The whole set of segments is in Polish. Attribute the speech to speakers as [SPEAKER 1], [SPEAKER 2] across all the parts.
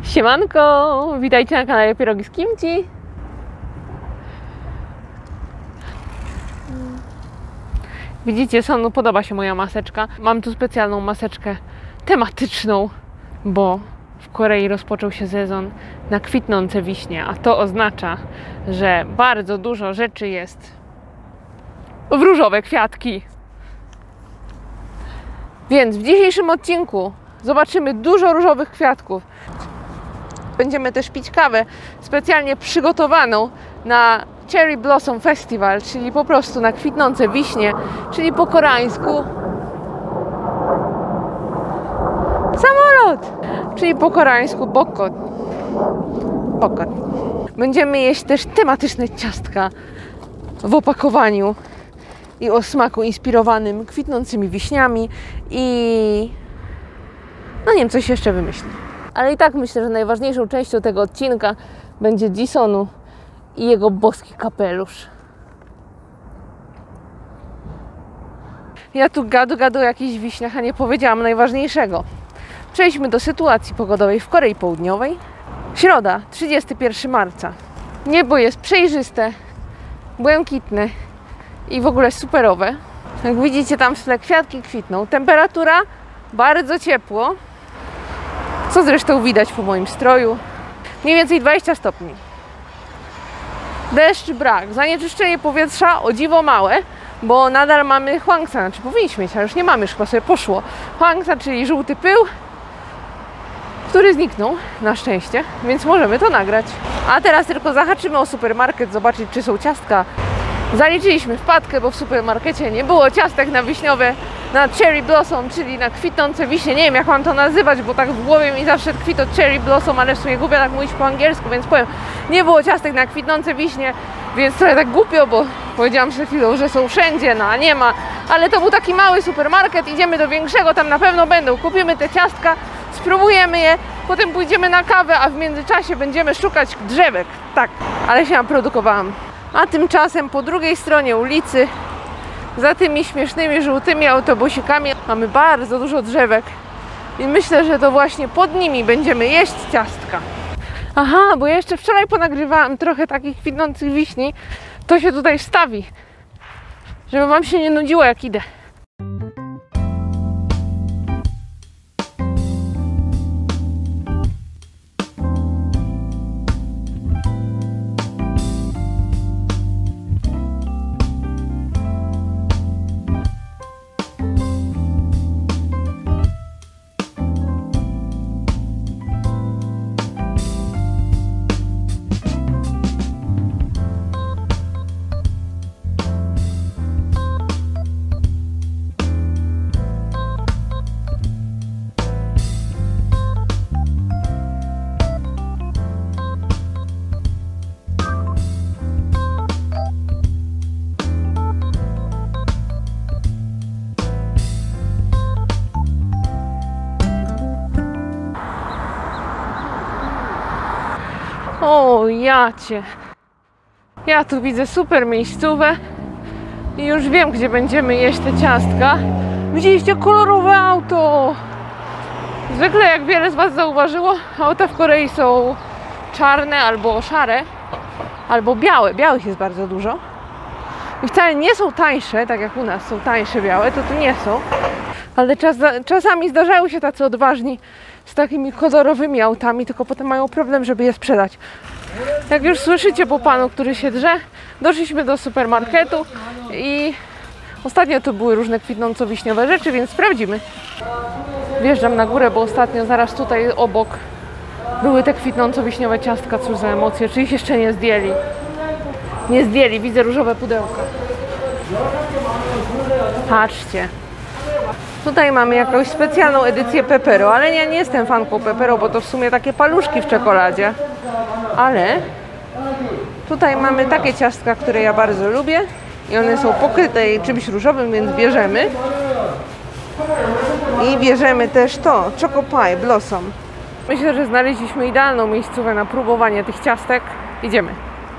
[SPEAKER 1] Siemanko! Witajcie na kanale Pierogi z Kimchi. Widzicie, Sonu podoba się moja maseczka. Mam tu specjalną maseczkę tematyczną, bo w Korei rozpoczął się sezon na kwitnące wiśnie, a to oznacza, że bardzo dużo rzeczy jest w różowe kwiatki. Więc w dzisiejszym odcinku zobaczymy dużo różowych kwiatków. Będziemy też pić kawę specjalnie przygotowaną na Cherry Blossom Festival, czyli po prostu na kwitnące wiśnie, czyli po koreańsku samolot, czyli po koreańsku bokkot. Bokkot. Będziemy jeść też tematyczne ciastka w opakowaniu i o smaku inspirowanym kwitnącymi wiśniami i no nie wiem, coś jeszcze wymyślić. Ale i tak myślę, że najważniejszą częścią tego odcinka będzie Jisonu i jego boski kapelusz. Ja tu gadu o jakichś wiśniach, a nie powiedziałam najważniejszego. Przejdźmy do sytuacji pogodowej w Korei Południowej. Środa, 31 marca. Niebo jest przejrzyste, błękitne i w ogóle superowe. Jak widzicie, tam w tle kwiatki kwitną. Temperatura bardzo ciepło, co zresztą widać po moim stroju. Mniej więcej 20 stopni. Deszcz brak. Zanieczyszczenie powietrza o dziwo małe, bo nadal mamy hwangsa, znaczy powinniśmy mieć, ale już nie mamy, już chyba sobie poszło. Hwangsa, czyli żółty pył, który zniknął na szczęście, więc możemy to nagrać. A teraz tylko zahaczymy o supermarket, zobaczyć, czy są ciastka. Zaliczyliśmy wpadkę, bo w supermarkecie nie było ciastek na wiśniowe, na Cherry Blossom, czyli na kwitnące wiśnie. Nie wiem, jak mam to nazywać, bo tak w głowie mi zawsze tkwi to Cherry Blossom, ale w sumie głupio tak mówić po angielsku, więc powiem, nie było ciastek na kwitnące wiśnie, więc trochę tak głupio, bo powiedziałam przed chwilą, że są wszędzie, no a nie ma. Ale to był taki mały supermarket, idziemy do większego, tam na pewno będą. Kupimy te ciastka, spróbujemy je, potem pójdziemy na kawę, a w międzyczasie będziemy szukać drzewek. Tak, ale się naprodukowałam. A tymczasem po drugiej stronie ulicy, za tymi śmiesznymi żółtymi autobusikami, mamy bardzo dużo drzewek i myślę, że to właśnie pod nimi będziemy jeść ciastka. Aha, bo ja jeszcze wczoraj ponagrywałam trochę takich kwitnących wiśni, to się tutaj wstawi, żeby wam się nie nudziło, jak idę. O, jacie. Ja tu widzę super miejscówę i już wiem, gdzie będziemy jeść te ciastka. Widzieliście kolorowe auto? Zwykle, jak wiele z was zauważyło, auta w Korei są czarne albo szare, albo białe. Białych jest bardzo dużo. I wcale nie są tańsze, tak jak u nas są tańsze białe, to tu nie są. Ale czasami zdarzają się tacy odważni z takimi kolorowymi autami, tylko potem mają problem, żeby je sprzedać. Jak już słyszycie po panu, który się drze, doszliśmy do supermarketu i ostatnio tu były różne kwitnąco-wiśniowe rzeczy, więc sprawdzimy. Wjeżdżam na górę, bo ostatnio zaraz tutaj obok były te kwitnąco-wiśniowe ciastka. Cóż za emocje, czy ich jeszcze nie zdjęli? Nie zdjęli, widzę różowe pudełka. Patrzcie. Tutaj mamy jakąś specjalną edycję Pepero, ale ja nie jestem fanką Pepero, bo to w sumie takie paluszki w czekoladzie. Ale tutaj mamy takie ciastka, które ja bardzo lubię i one są pokryte czymś różowym, więc bierzemy. I bierzemy też to, Choco Pie Blossom. Myślę, że znaleźliśmy idealną miejscówkę na próbowanie tych ciastek. Idziemy.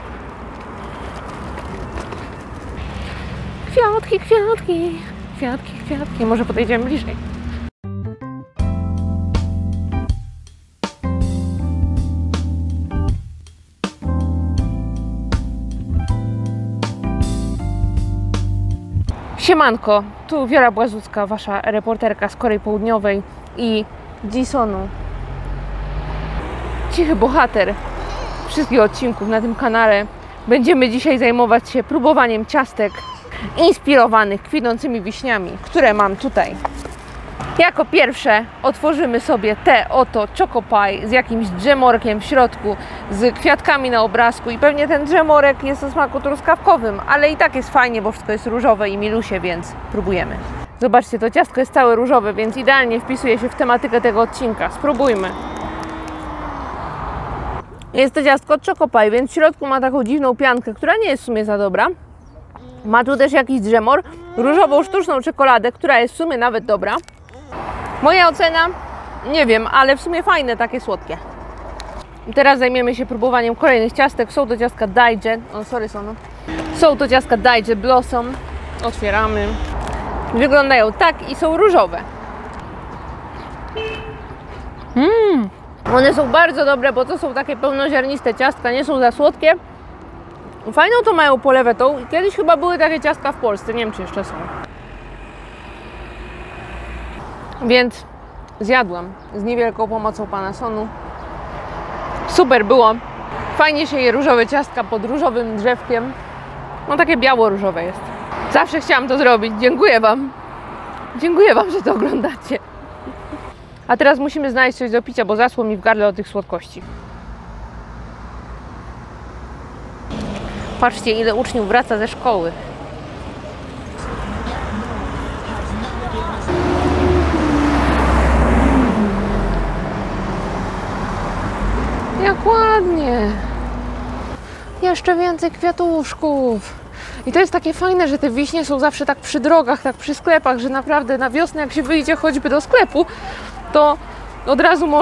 [SPEAKER 1] Kwiatki, kwiatki. Kwiatki, kwiatki. Może podejdziemy bliżej. Siemanko, tu Wiola Błazucka, wasza reporterka z Korei Południowej i Jisonu. Cichy bohater wszystkich odcinków na tym kanale. Będziemy dzisiaj zajmować się próbowaniem ciastek inspirowanych kwitnącymi wiśniami, które mam tutaj. Jako pierwsze otworzymy sobie te oto Choco Pie z jakimś dżemorkiem w środku, z kwiatkami na obrazku i pewnie ten dżemorek jest o smaku truskawkowym, ale i tak jest fajnie, bo wszystko jest różowe i milusie, więc próbujemy. Zobaczcie, to ciastko jest całe różowe, więc idealnie wpisuje się w tematykę tego odcinka. Spróbujmy. Jest to ciastko Choco Pie, więc w środku ma taką dziwną piankę, która nie jest w sumie za dobra. Ma tu też jakiś dżemor, różową sztuczną czekoladę, która jest w sumie nawet dobra. Moja ocena? Nie wiem, ale w sumie fajne, takie słodkie. Teraz zajmiemy się próbowaniem kolejnych ciastek. Są to ciastka Daije. Są to ciastka Daije Blossom. Otwieramy. Wyglądają tak i są różowe. One są bardzo dobre, bo to są takie pełnoziarniste ciastka, nie są za słodkie. Fajną to mają polewę tą i kiedyś chyba były takie ciastka w Polsce, nie wiem czy jeszcze są. Więc zjadłam z niewielką pomocą pana Sonu. Super było. Fajnie się je różowe ciastka pod różowym drzewkiem. No takie biało-różowe jest. Zawsze chciałam to zrobić. Dziękuję wam. Dziękuję wam, że to oglądacie. A teraz musimy znaleźć coś do picia, bo zasło mi w gardle od tych słodkości. Patrzcie, ile uczniów wraca ze szkoły. Jak ładnie. Jeszcze więcej kwiatuszków. I to jest takie fajne, że te wiśnie są zawsze tak przy drogach, tak przy sklepach, że naprawdę na wiosnę jak się wyjdzie choćby do sklepu, to od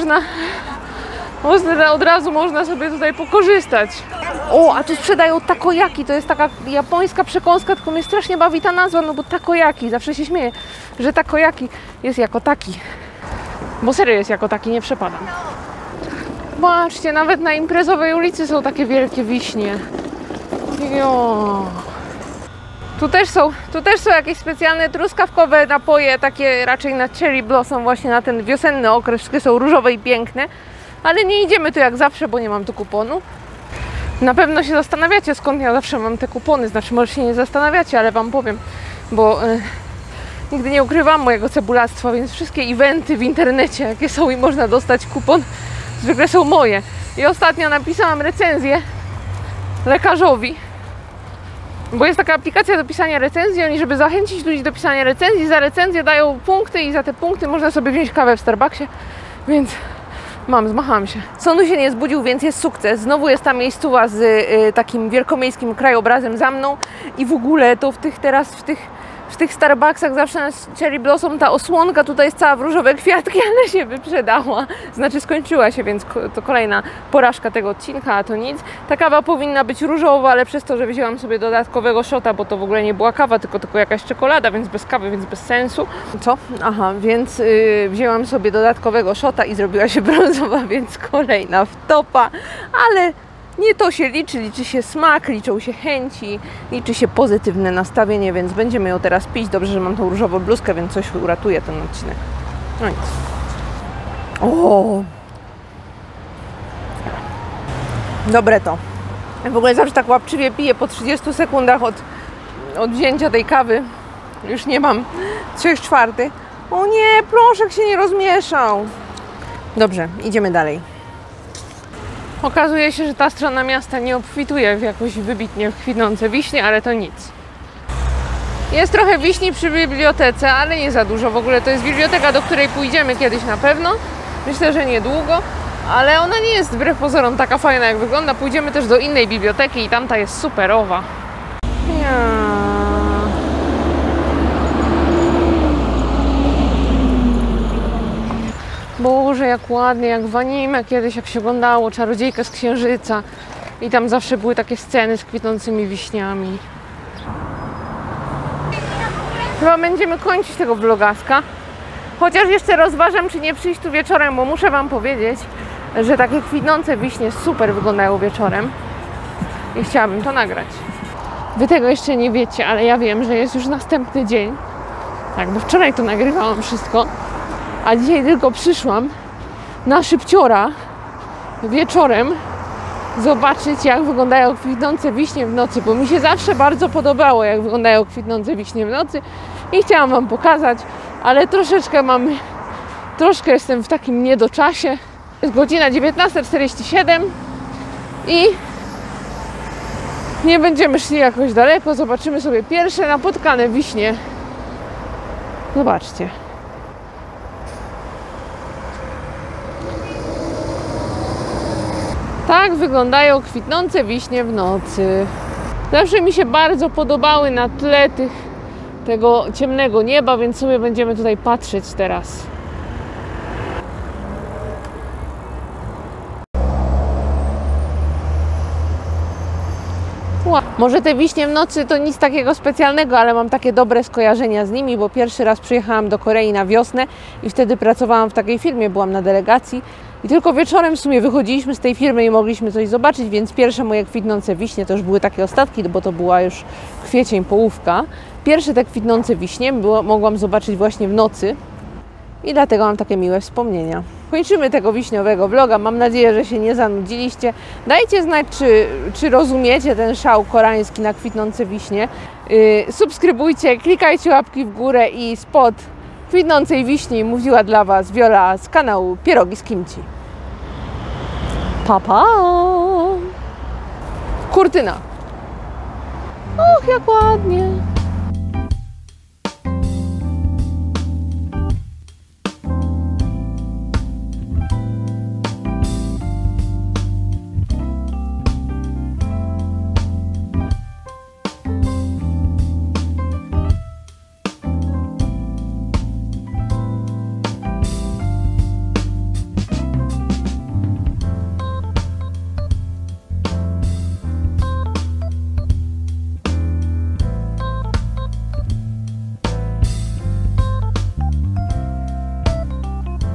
[SPEAKER 1] razu można sobie tutaj pokorzystać. O, a tu sprzedają takoyaki, to jest taka japońska przekąska, tylko mnie strasznie bawi ta nazwa, no bo takoyaki, zawsze się śmieję, że takoyaki jest jako taki. Bo serio jest jako taki, nie przepadam. Patrzcie, nawet na imprezowej ulicy są takie wielkie wiśnie. Jo. Tu też są jakieś specjalne truskawkowe napoje, takie raczej na cherry blossom, właśnie na ten wiosenny okres. Wszystkie są różowe i piękne, ale nie idziemy tu jak zawsze, bo nie mam tu kuponu. Na pewno się zastanawiacie, skąd ja zawsze mam te kupony, znaczy może się nie zastanawiacie, ale wam powiem, bo nigdy nie ukrywam mojego cebulactwa, więc wszystkie eventy w internecie, jakie są i można dostać kupon, zwykle są moje. I ostatnio napisałam recenzję lekarzowi, bo jest taka aplikacja do pisania recenzji. Oni, żeby zachęcić ludzi do pisania recenzji, za recenzję dają punkty i za te punkty można sobie wziąć kawę w Starbucksie, więc zmachałam się. Sonu się nie zbudził, więc jest sukces. Znowu jest ta miejscowa z takim wielkomiejskim krajobrazem za mną i w ogóle to w tych Starbucksach zawsze na cherry blossom ta osłonka tutaj jest cała w różowe kwiatki, ale się wyprzedała. Znaczy skończyła się, więc to kolejna porażka tego odcinka, a to nic. Ta kawa powinna być różowa, ale przez to, że wzięłam sobie dodatkowego shota, bo to w ogóle nie była kawa, tylko jakaś czekolada, więc bez kawy, więc bez sensu. Co? Aha, więc wzięłam sobie dodatkowego shota i zrobiła się brązowa, więc kolejna wtopa, ale nie to się liczy się smak, liczą się chęci, liczy się pozytywne nastawienie, więc będziemy ją teraz pić. Dobrze, że mam tą różową bluzkę, więc coś uratuje ten odcinek. No nic. O! Dobre to. Ja w ogóle zawsze tak łapczywie piję po 30 sekundach od wzięcia tej kawy. Już nie mam 3/4. O nie, proszek się nie rozmieszał. Dobrze, idziemy dalej. Okazuje się, że ta strona miasta nie obfituje w jakoś wybitnie kwitnące wiśnie, ale to nic. Jest trochę wiśni przy bibliotece, ale nie za dużo. W ogóle to jest biblioteka, do której pójdziemy kiedyś na pewno. Myślę, że niedługo, ale ona nie jest wbrew pozorom taka fajna jak wygląda. Pójdziemy też do innej biblioteki i tamta jest superowa. Boże, jak ładnie, jak w anime kiedyś, jak się oglądało Czarodziejkę z Księżyca i tam zawsze były takie sceny z kwitnącymi wiśniami. Chyba będziemy kończyć tego vlogaska, chociaż jeszcze rozważam, czy nie przyjść tu wieczorem, bo muszę wam powiedzieć, że takie kwitnące wiśnie super wyglądają wieczorem i chciałabym to nagrać. Wy tego jeszcze nie wiecie, ale ja wiem, że jest już następny dzień. Tak, bo wczoraj to nagrywałam wszystko, a dzisiaj tylko przyszłam na szybciora wieczorem zobaczyć, jak wyglądają kwitnące wiśnie w nocy, bo mi się zawsze bardzo podobało, jak wyglądają kwitnące wiśnie w nocy i chciałam wam pokazać, ale troszkę jestem w takim niedoczasie. Jest godzina 19:47 i nie będziemy szli jakoś daleko, zobaczymy sobie pierwsze napotkane wiśnie. Zobaczcie. Tak wyglądają kwitnące wiśnie w nocy. Zawsze mi się bardzo podobały na tle tego ciemnego nieba, więc sobie będziemy tutaj patrzeć teraz. Może te wiśnie w nocy to nic takiego specjalnego, ale mam takie dobre skojarzenia z nimi, bo pierwszy raz przyjechałam do Korei na wiosnę i wtedy pracowałam w takiej firmie, byłam na delegacji i tylko wieczorem w sumie wychodziliśmy z tej firmy i mogliśmy coś zobaczyć, więc pierwsze moje kwitnące wiśnie to już były takie ostatki, bo to była już kwiecień, połówka. Pierwsze te kwitnące wiśnie mogłam zobaczyć właśnie w nocy i dlatego mam takie miłe wspomnienia. Kończymy tego wiśniowego vloga. Mam nadzieję, że się nie zanudziliście. Dajcie znać, czy rozumiecie ten szał koreański na kwitnące wiśnie. Subskrybujcie, klikajcie łapki w górę i spod kwitnącej wiśni mówiła dla Was Wiola z kanału Pierogi z Kimchi. Pa, pa! Kurtyna. Och, jak ładnie!